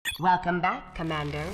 Welcome back, Commander.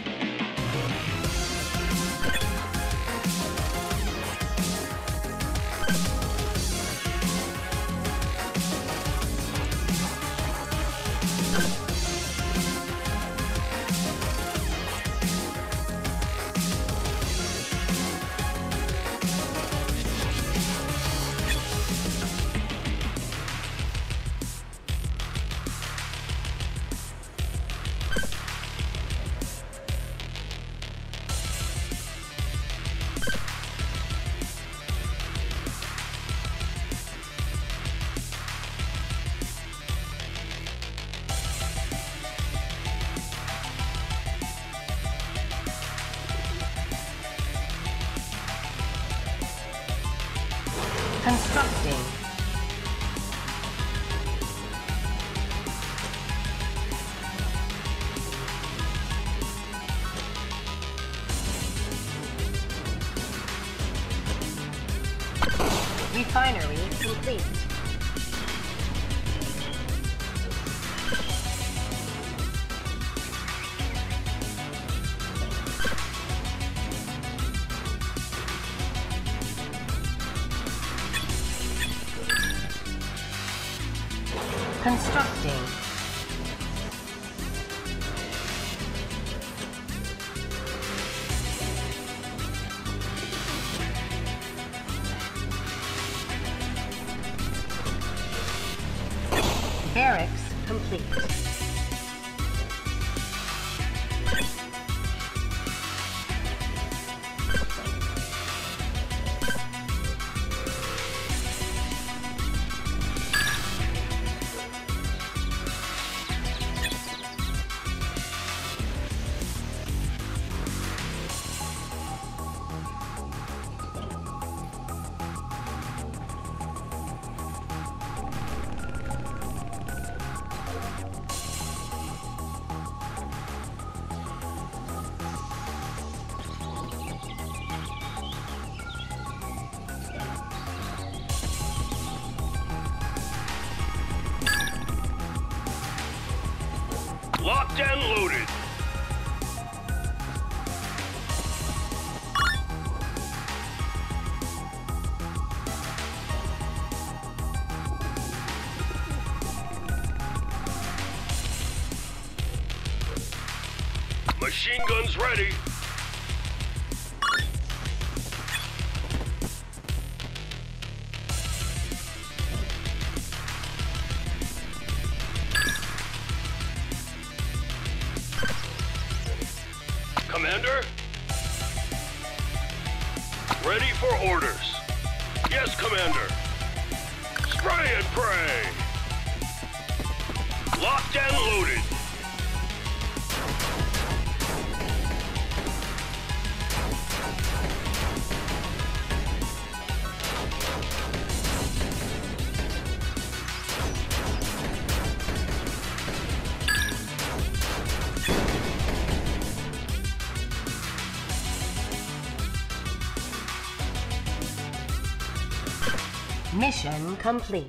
Constructing. Refinery complete. Constructing. Barracks complete. Locked and loaded. Machine guns ready. Commander? Ready for orders. Yes, Commander. Spray and pray. Locked and loaded. Mission complete.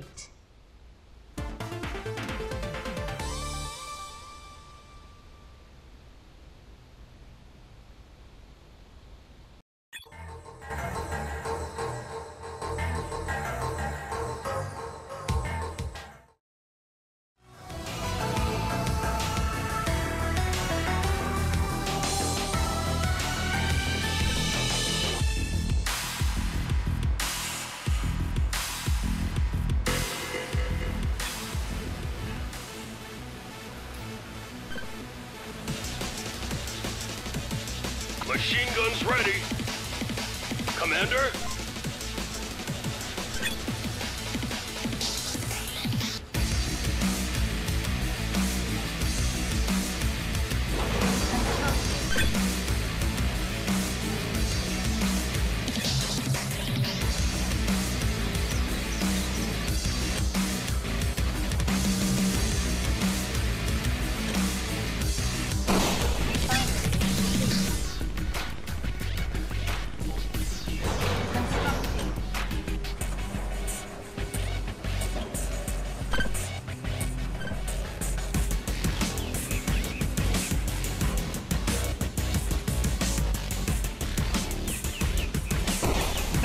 Machine guns ready. Commander?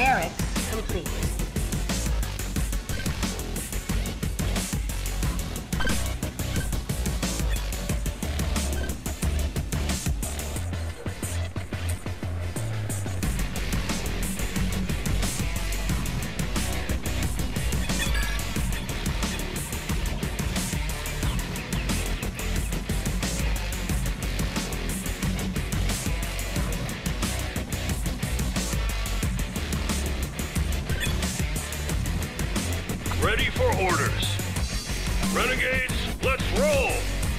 Barracks complete. Ready for orders. Renegades, let's roll!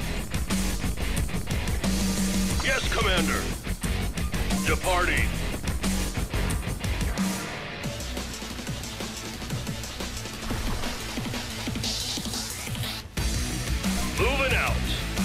Yes, Commander. Departing. Moving out.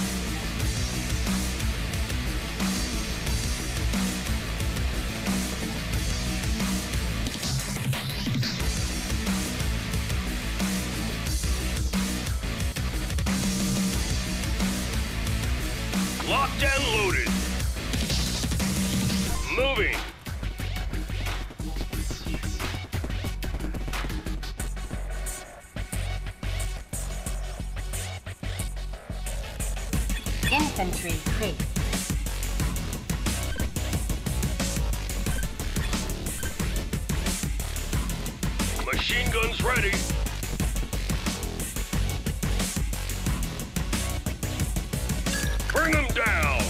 Locked and loaded. Moving. Infantry crate. Machine guns ready. Bring them down!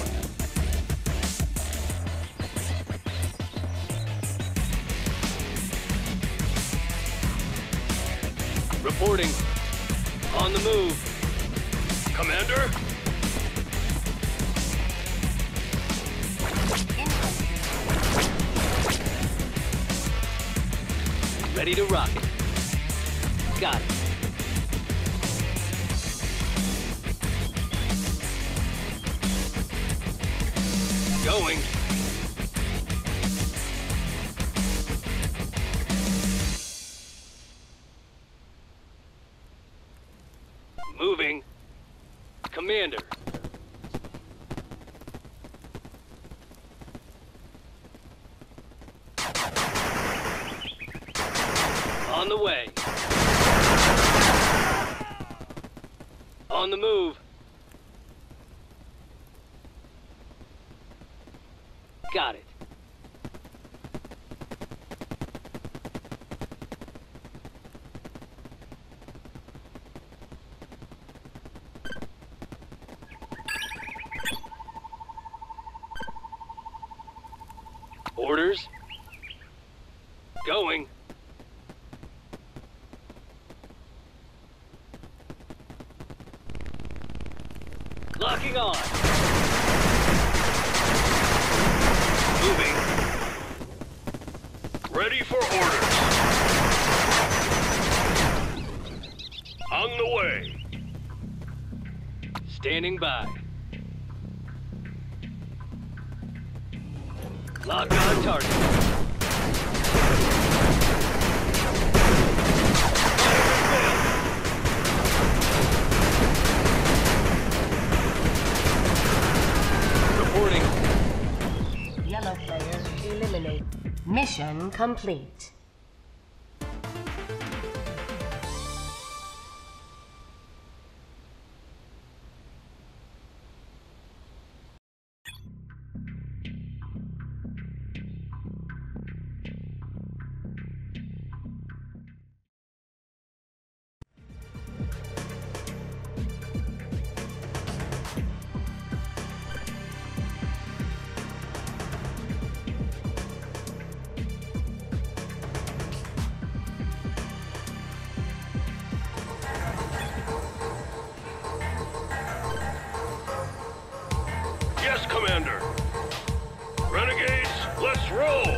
Reporting. On the move. Commander? Ready to rock it. Got it. Going. Moving. Commander. On the way. On the move. Got it. Orders. Going. Locking on. Moving. Ready for orders. On the way. Standing by. Lock on target. Reporting. Yellow player eliminate. Mission complete. Yes, Commander. Renegades, let's roll!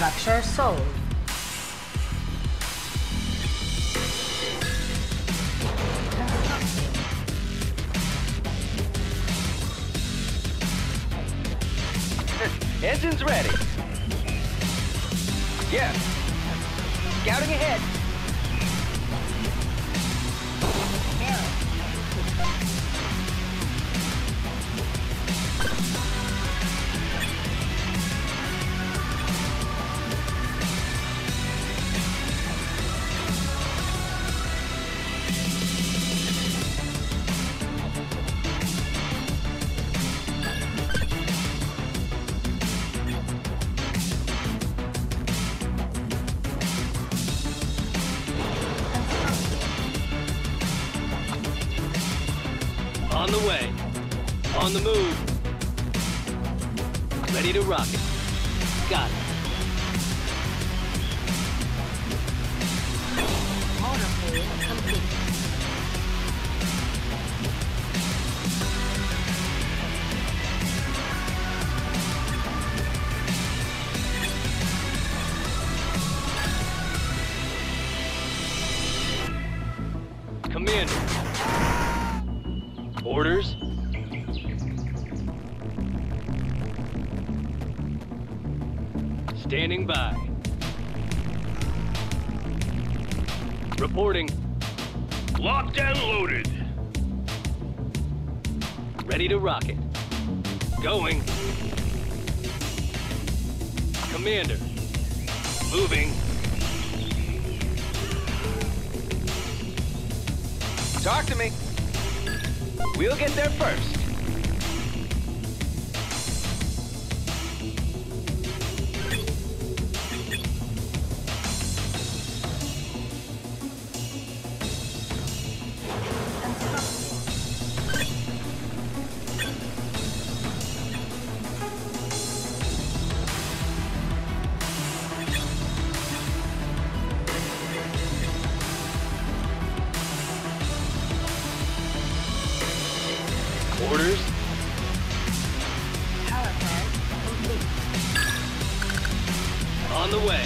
Structure sold. Engines ready. Yeah. Scouting ahead. On the way. On the move. Ready to rock it. Got it. Motor pool complete. Commander. Orders? Standing by. Reporting. Locked and loaded. Ready to rock it. Going. Commander. Moving. Talk to me. We'll get there first. Orders? Power plant complete. On the way.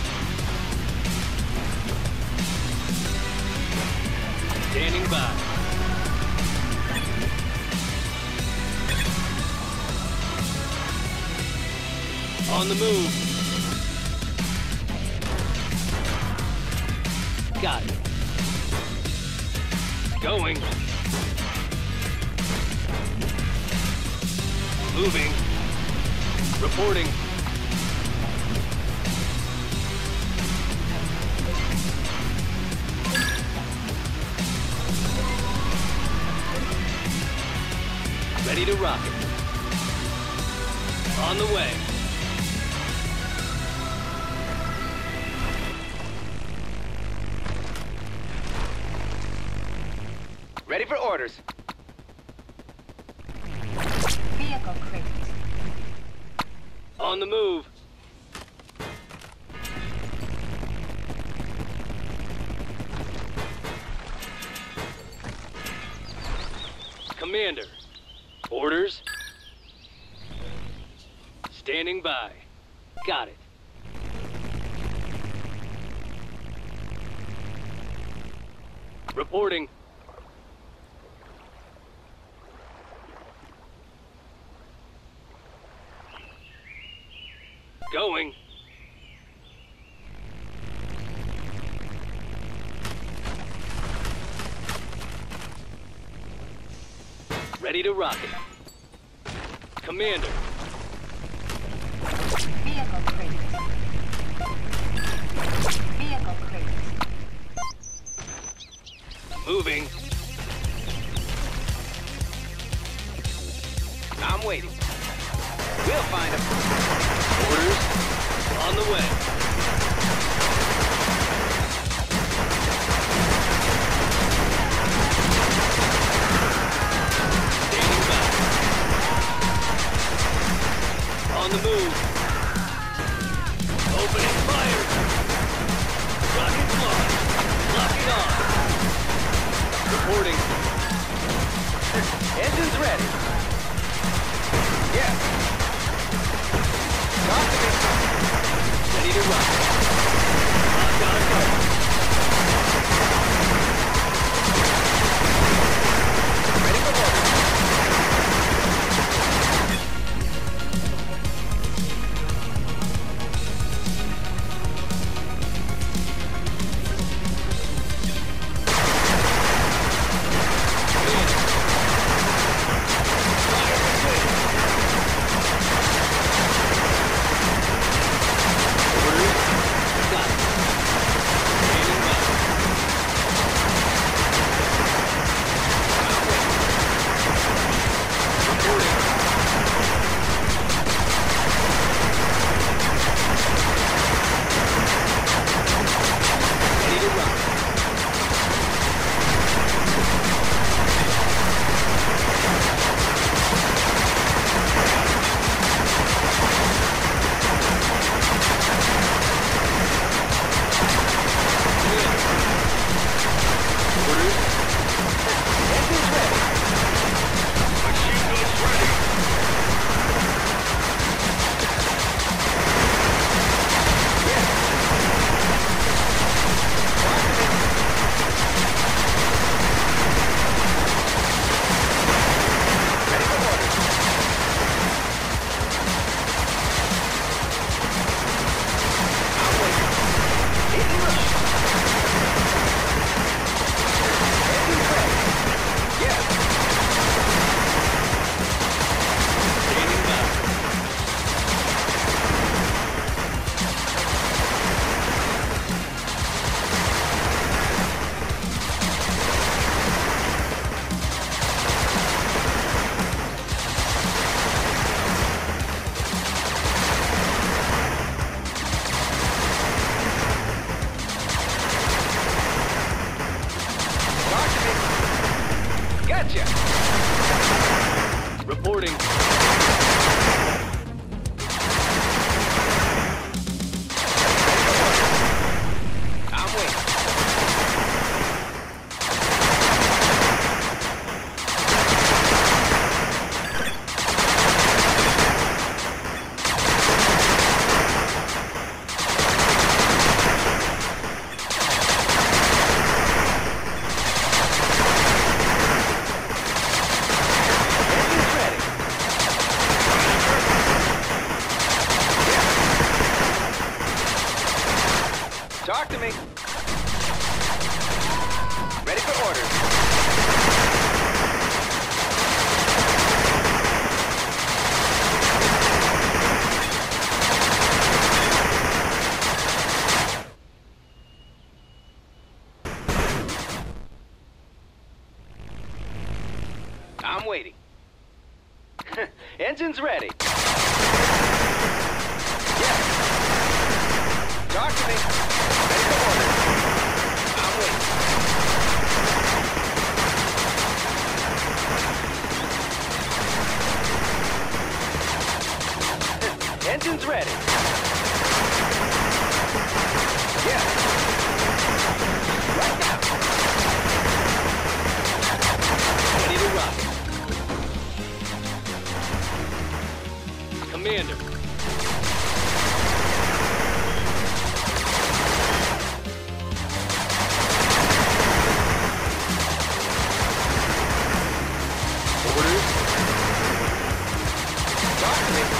Standing by. On the move. Got it. Going. Moving. Reporting. Ready to rock it. On the way. Ready for orders. Vehicle crate. On the move. Commander. Orders? Standing by. Got it. Reporting. Going. Ready to rock it. Commander. Vehicle crate. Vehicle crate. Moving. I'm waiting. We'll find him. Orders on the way. Standing by. On the move. Opening fire. Rocket launch. Locking on. Reporting. Engines ready. Yeah. Talk to me. Ready to rock. I've got a target. Ready for orders. Gotcha! Reporting. I'm waiting. Engine's ready. Talk to me. Ready for orders. I'm waiting. Engine's ready. Yes. Talk to me. Ready for orders. I'm waiting. Engine's ready. Yes. Right now. Ready to rock. Commander. Orders. Talk to me.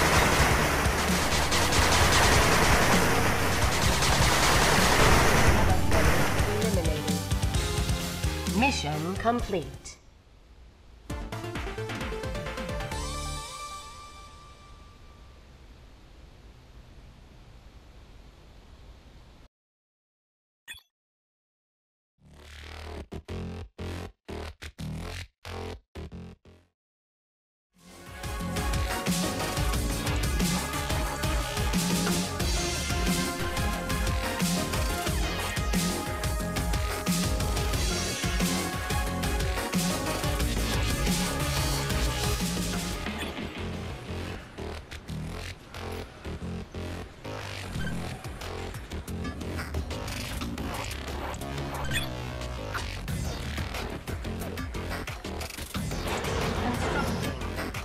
Eliminated. Mission complete.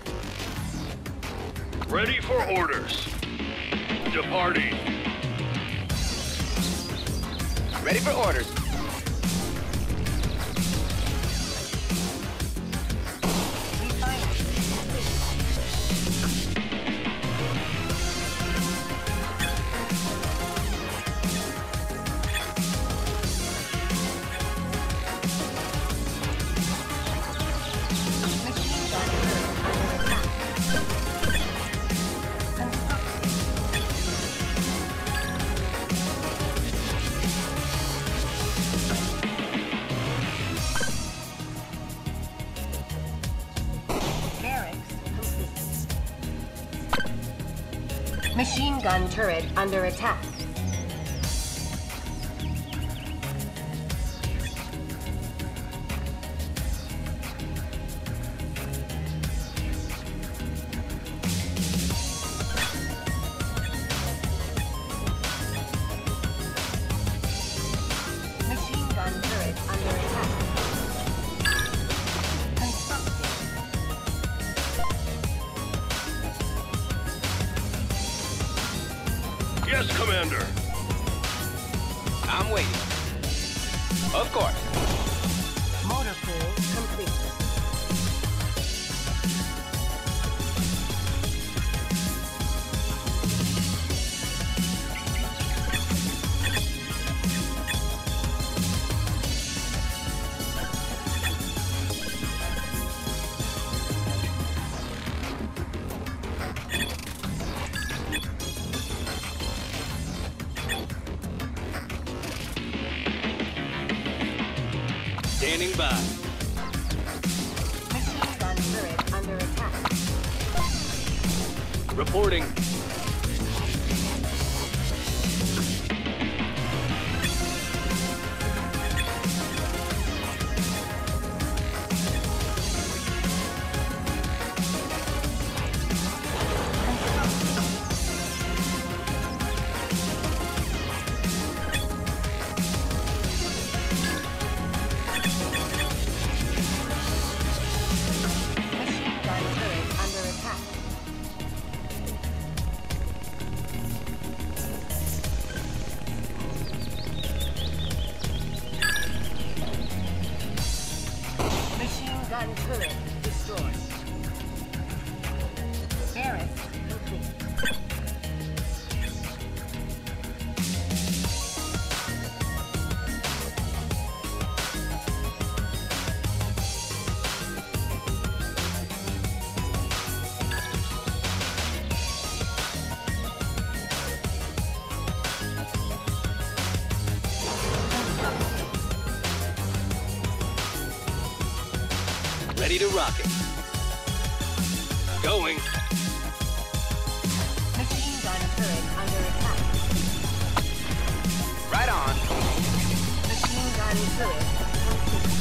Ready for orders. Departing. Ready for orders. Machine gun turret under attack. Machine gun turret under attack. Constructing. Yes, Commander. I'm waiting. Of course. Motor pool complete. Standing by. Machine gun turret under attack. Reporting. Machine gun turret under attack. Machine gun turret destroyed. Barracks complete. Ready to rock it. Going. Machine gun turret under attack. Right on. Machine gun turret complete.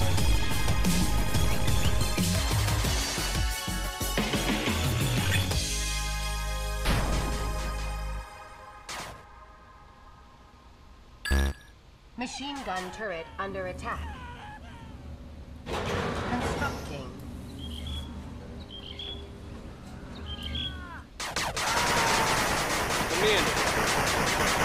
Machine gun turret under attack. Constructing. Commander.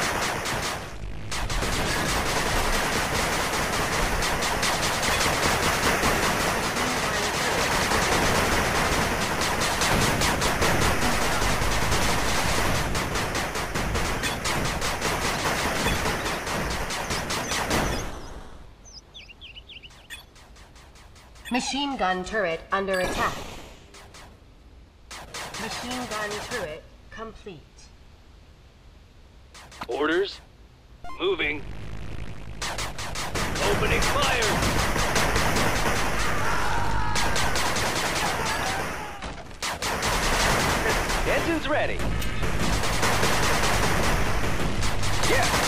Machine gun turret under attack. Machine gun turret complete. Orders. Moving. Opening fire. Engine's ready. Yeah.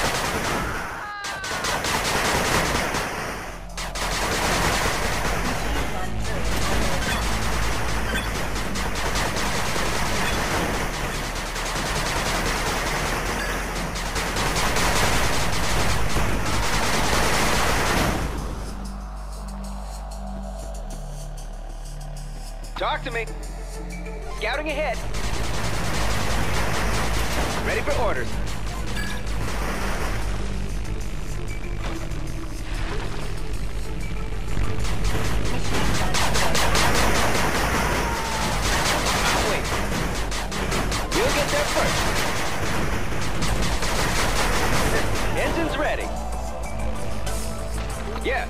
Talk to me. Scouting ahead. Ready for orders. We'll get there first. Engines ready. Yeah.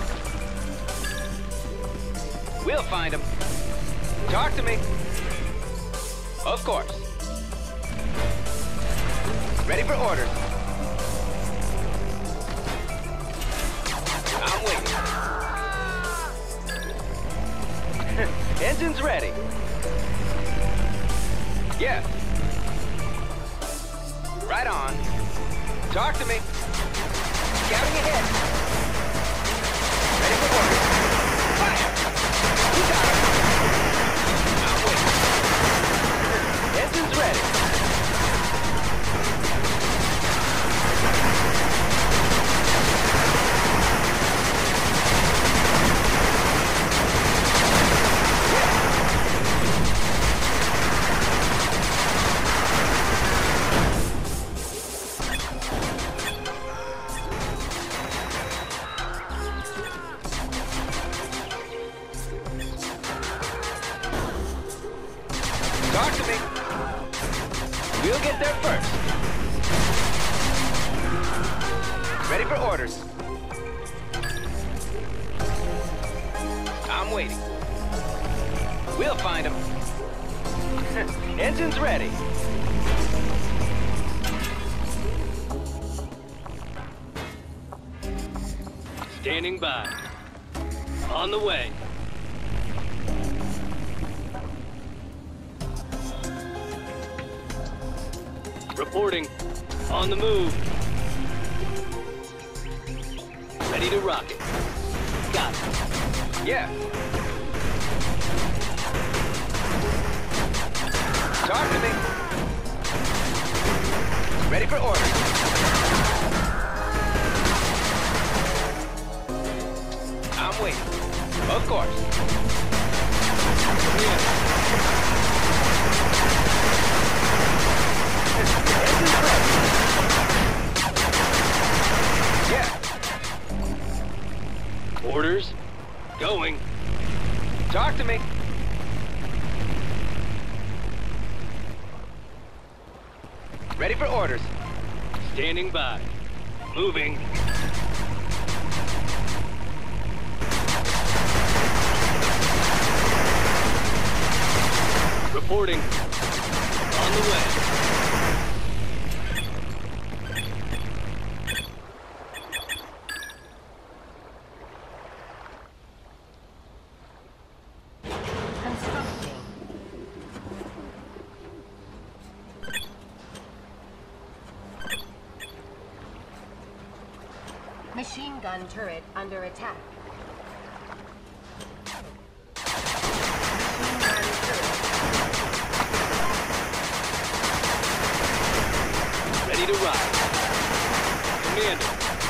We'll find him. Talk to me. Of course. Ready for orders. I'm waiting. Engines ready. Yeah. Right on. Talk to me. Scouting ahead. Ready for orders. Fire! You got it. I'm waiting. Engines ready. Talk to me. We'll get there first. Ready for orders. I'm waiting. We'll find him. Engines ready. Standing by. On the way. Reporting. On the move. Ready to rock it. Got it. Yeah. Talk to me. Ready for orders. I'm waiting. Of course. Yeah. Engines ready. Yeah. Orders. Going. Talk to me. Ready for orders. Standing by. Moving. Reporting. On the way. Constructing. Machine gun turret under attack. Machine gun turret. Ready to ride. Commander.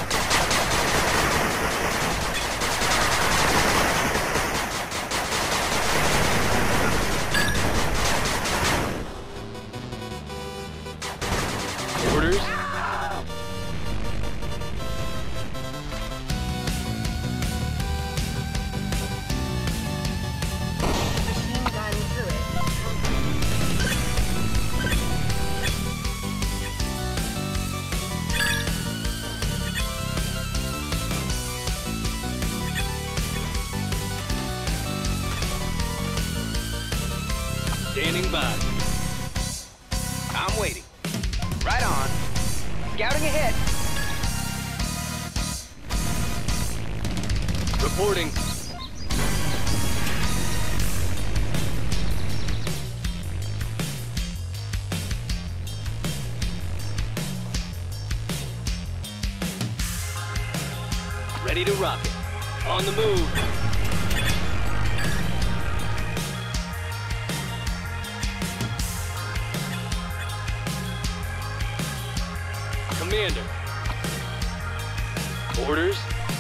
Orders. Machine gun turret. Standing by. I'm waiting. Right on. Scouting ahead. Reporting. Ready to rock it. On the move. Commander. Orders.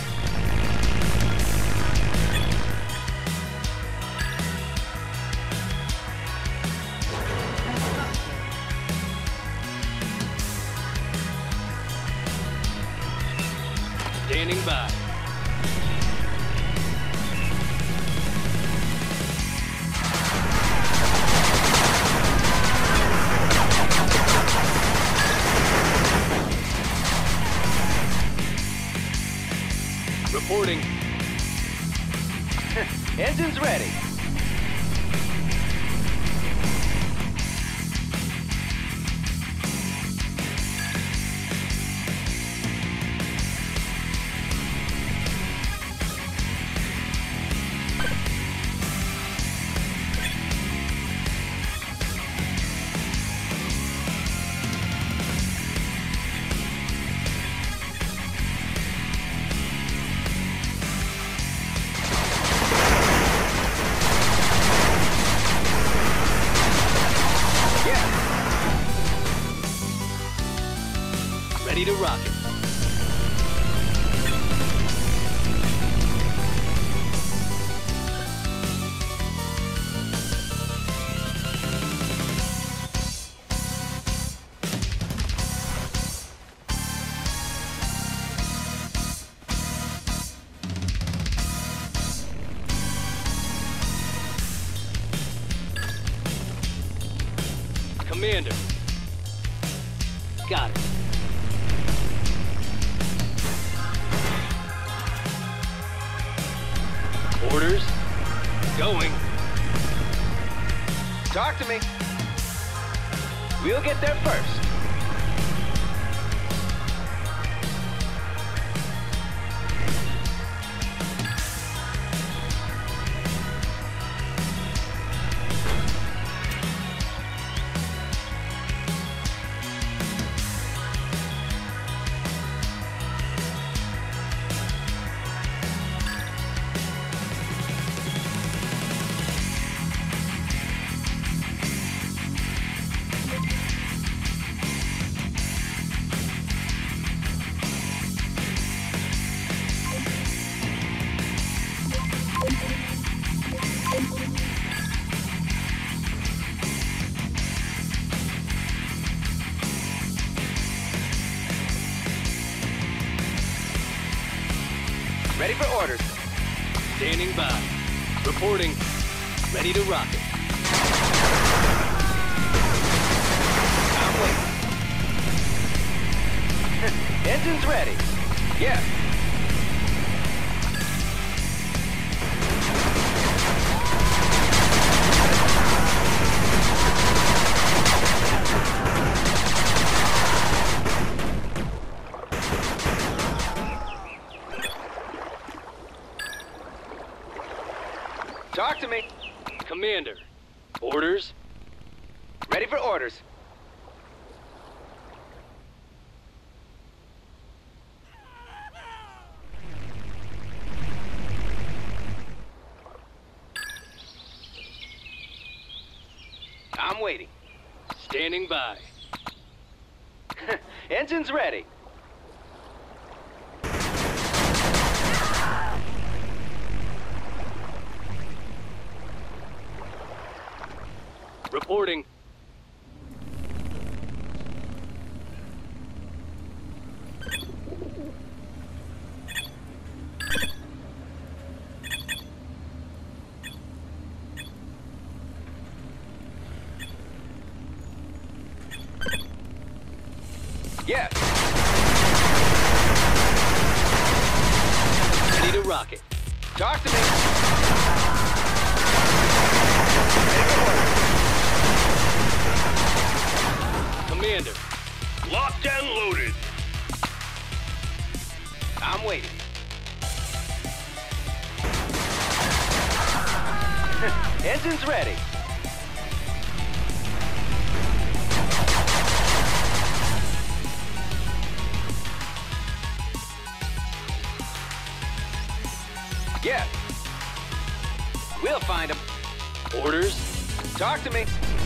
Standing by. ready. Ready to rock it. Commander. Got it. Orders? Going. Talk to me. We'll get there first. Ready for orders. Standing by. Reporting. Ready to rock it. I'm waiting. Engines ready. Yes. Talk to me. Commander. Orders? Ready for orders. I'm waiting. Standing by. Engines ready. Reporting. Yes. Ready to rock it. Talk to me. Ready for orders. Commander. Locked and loaded. I'm waiting. Engines ready. Yes. We'll find them. Orders? Talk to me.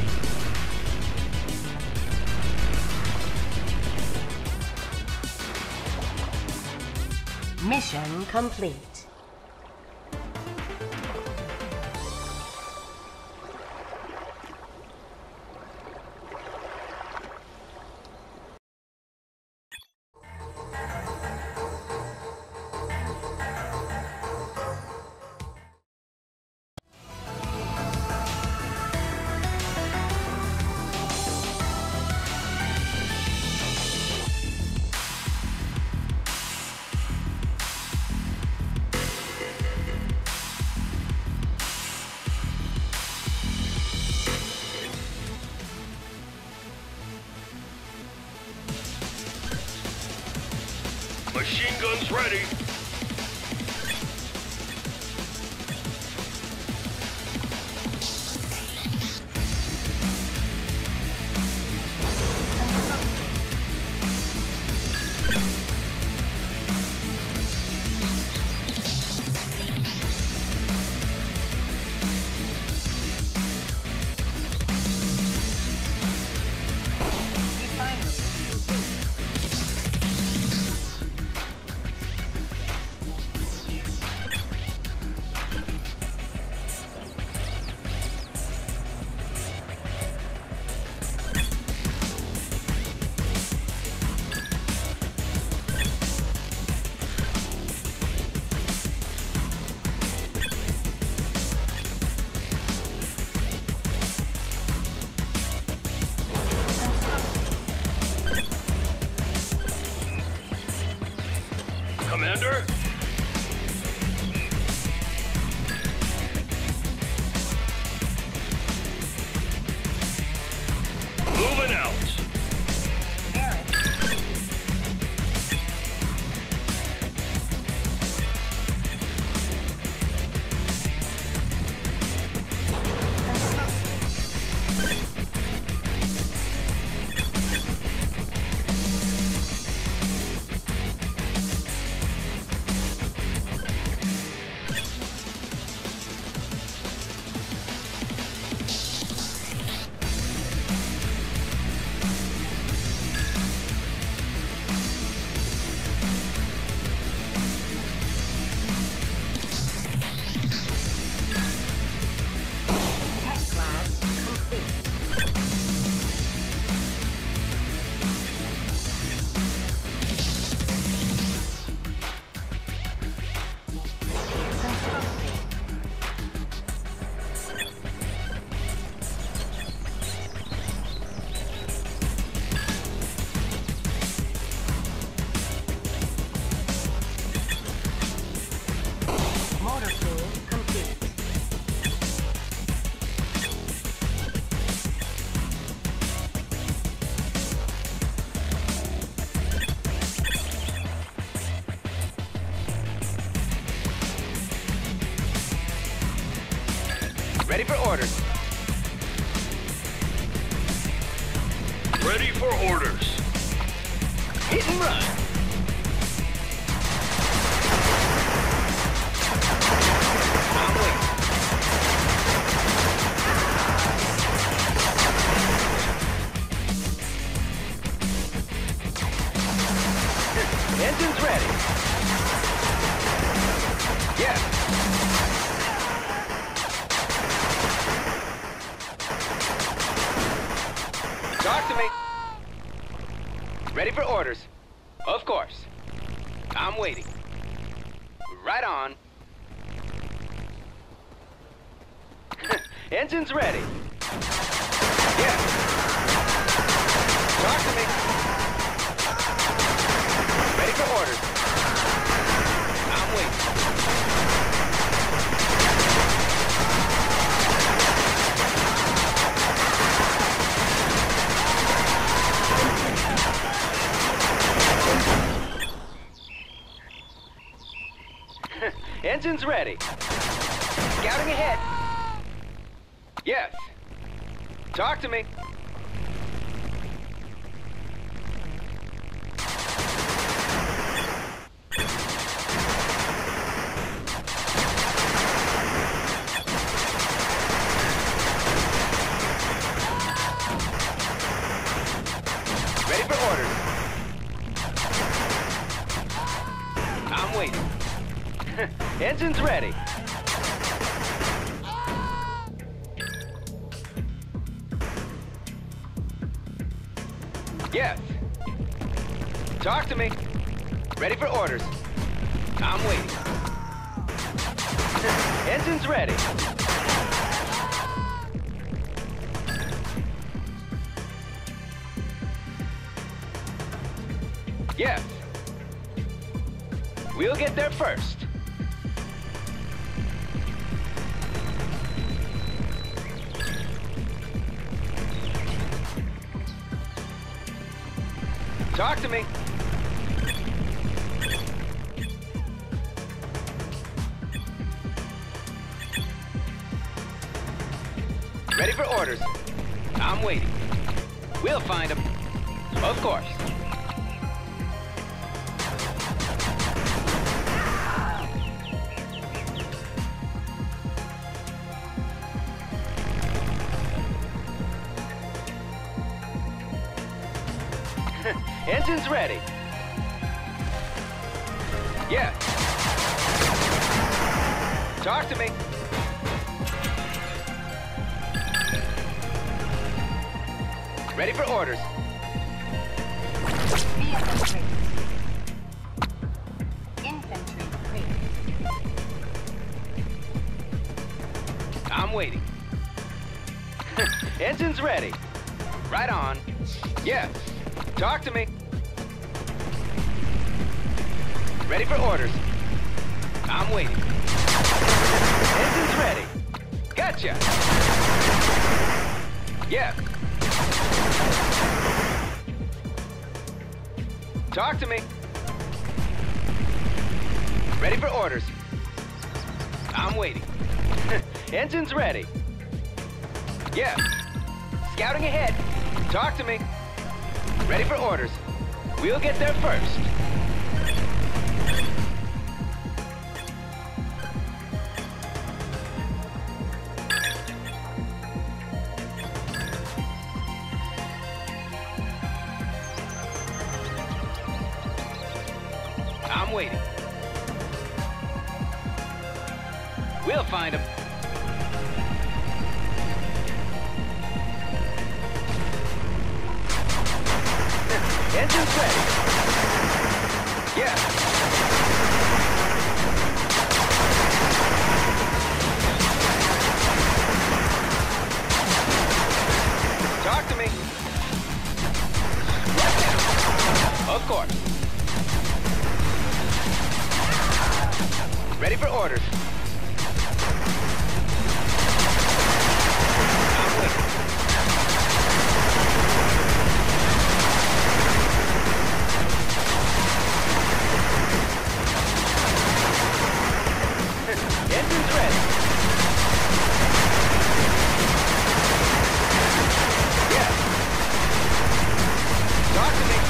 Mission complete. Machine guns ready. Commander? Moving out. Ready for orders. Ready for orders. Hit and run. I'm waiting. Engines ready. Yes. Talk to me. Ready for orders. Of course. I'm waiting. Right on. Engines ready. Yes. Talk to me. Ready for orders. I'm waiting. Engines ready. Scouting ahead. Yes. Talk to me. Ready for orders. I'm waiting. Engines ready. Yes. Talk to me. Ready for orders. I'm waiting. Engines ready. Yes. We'll get there first. Talk to me. Ready for orders. I'm waiting. We'll find them. Of course. Engine's ready. Yeah. Talk to me. Ready for orders. Vehicle trade. Infantry trade. I'm waiting. Engine's ready. Right on. Yeah. Talk to me. Ready for orders. I'm waiting. Engine's ready. Gotcha. Yeah. Talk to me. Ready for orders. I'm waiting. Engine's ready. Yeah. Scouting ahead. Talk to me. Ready for orders. We'll get there first. I'm waiting. We'll find him. Engine's ready. Yeah. Talk to me. Right now. Of course. Ready for orders. I'm waiting. Engine's ready. Yeah. Talk to me.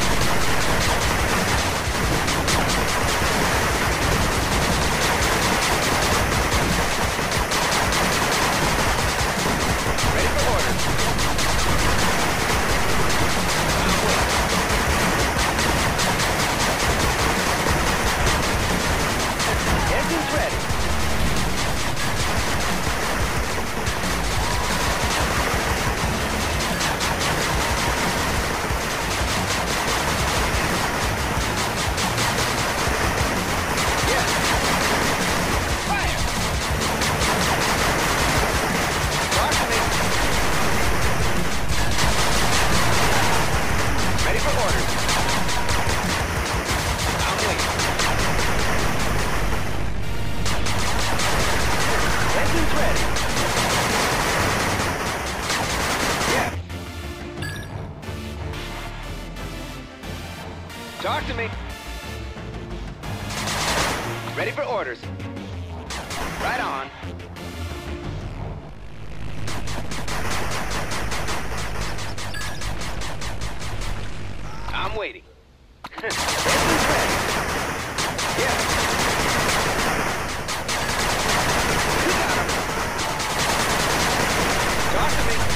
Ready for orders. I'm waiting. Engine's ready. Yeah. Fire! Talk to me. Ready for orders. I'm waiting. Engine's ready. Yeah. Talk to me. Ready for orders. Right on. I'm waiting. Engine's ready. Yeah. You got him. Talk to me.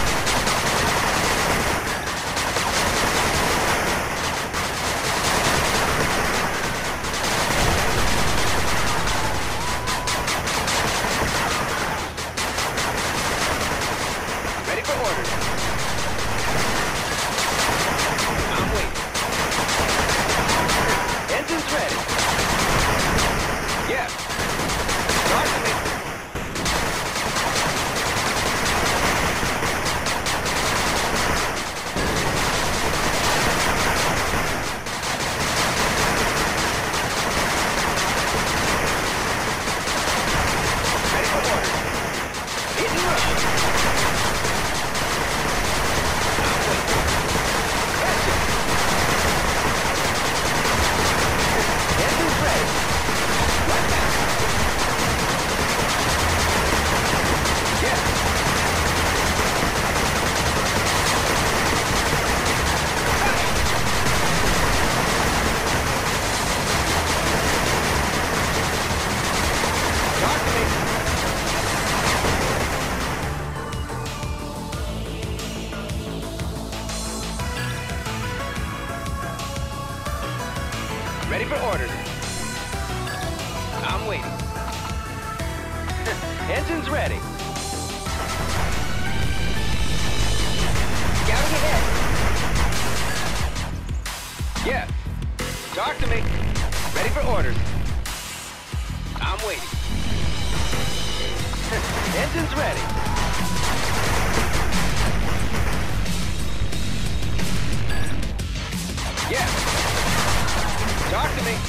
Ready for orders. I'm waiting. Engine's ready. Ready for orders. I'm waiting. Engines ready. Scouting ahead. Yeah. Talk to me. Ready for orders. I'm waiting. Engines ready. Yeah. Talk to me.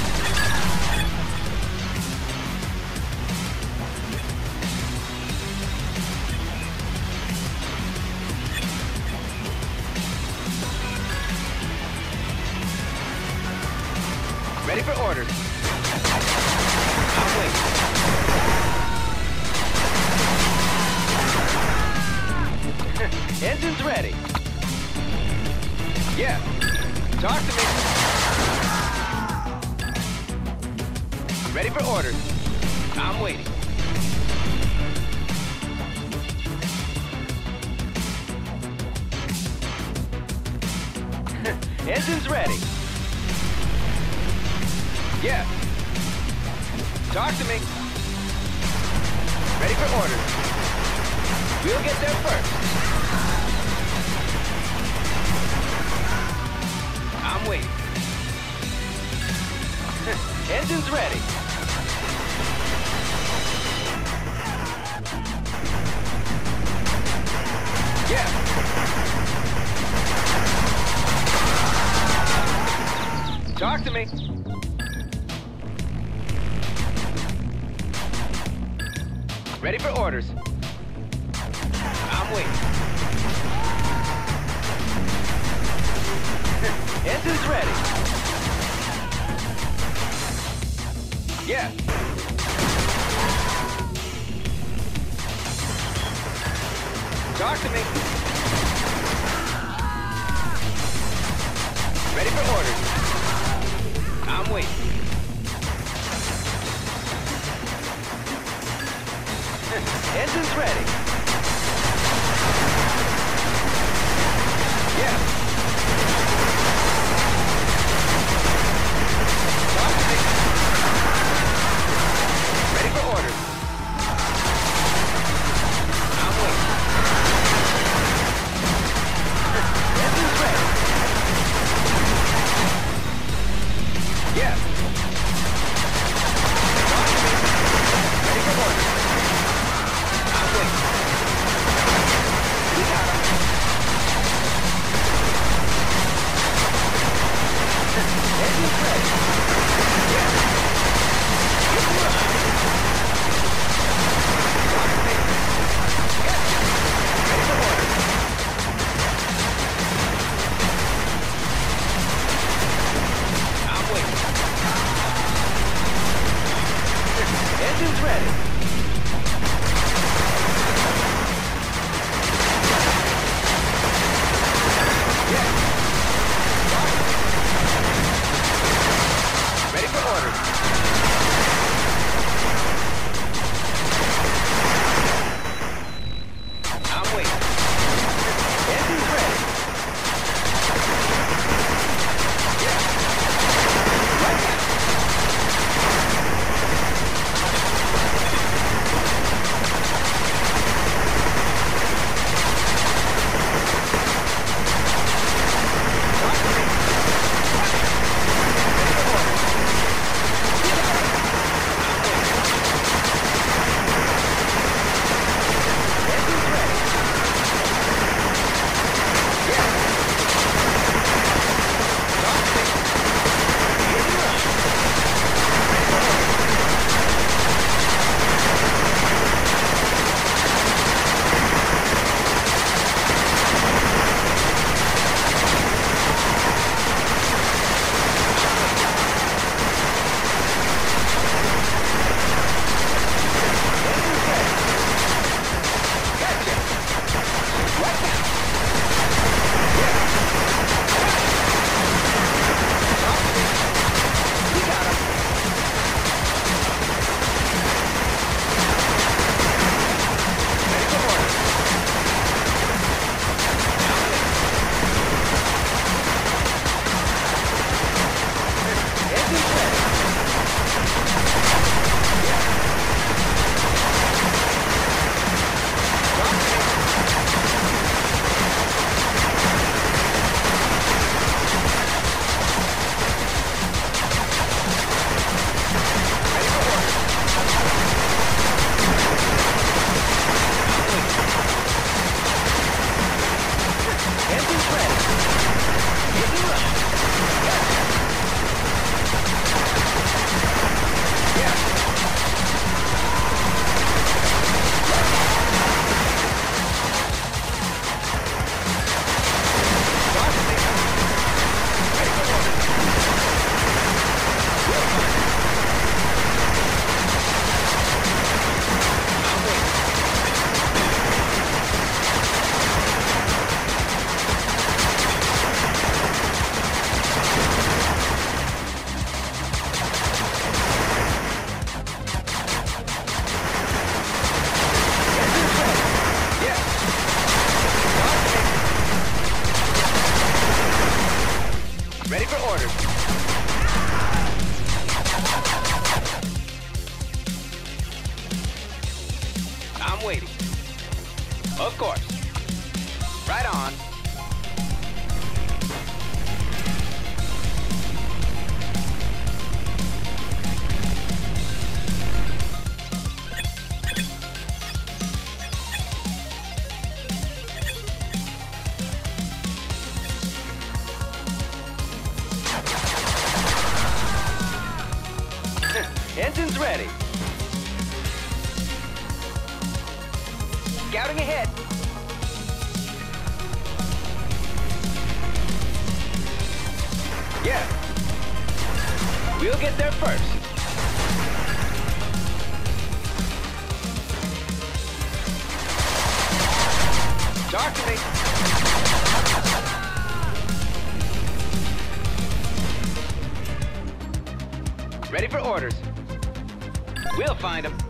Ready for orders. I'm waiting. Engines ready. Yeah. Talk to me. Ready for orders. I'm waiting. Engines ready. Yeah. Talk to me. Ready for orders. We'll get there first. I'm waiting. Engines ready. Yeah. Talk to me. Ready for orders. I'm waiting. Engines ready. Yeah. Talk to me. Ready for orders. I'm waiting. Engines ready. Yeah. Talk to me. Ready for orders. I'm waiting. Engines ready. Yeah. Talk to me. Ready for orders. I'm waiting. We got him. Engines ready. Yeah. Get to work. Talk to me. Yeah. Ready for orders. I'm waiting. Engines ready. Yeah. Ready for orders. I'm waiting. Engines ready. Yeah. Right now. for orders. I'm waiting. Of course. Right on. Engine's ready. Scouting ahead. Yeah. We'll get there first. Talk to me. Ready for orders. We'll find them.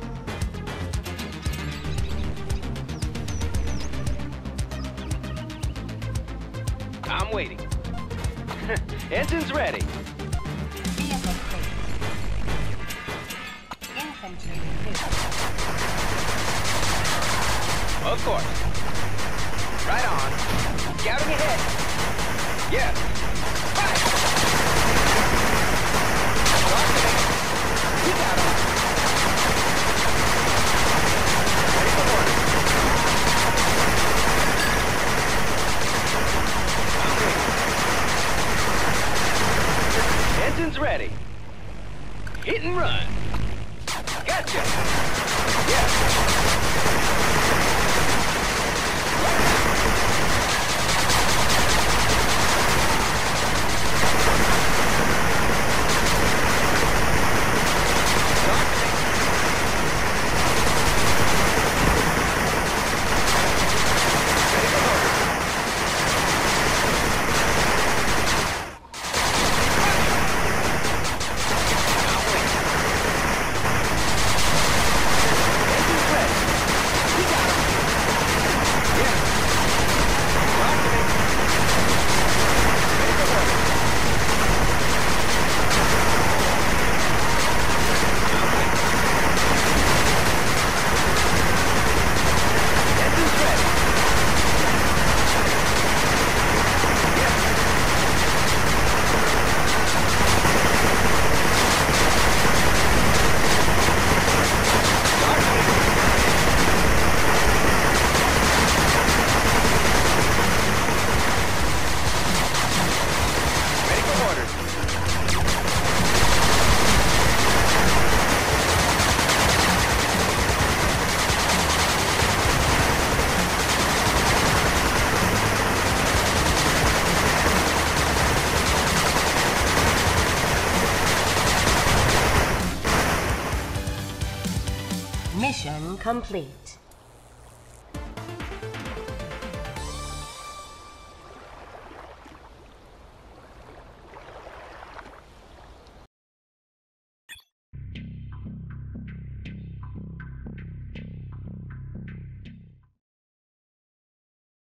I'm waiting. Engine's ready. Vehicle clear. Infantry clear. Of course. Right on. Scouting ahead. Yes. Fire! Talk to me. You got him. Ready for orders. I'm waiting. Engine's ready. Hit and run. Gotcha. Yes. Mission complete.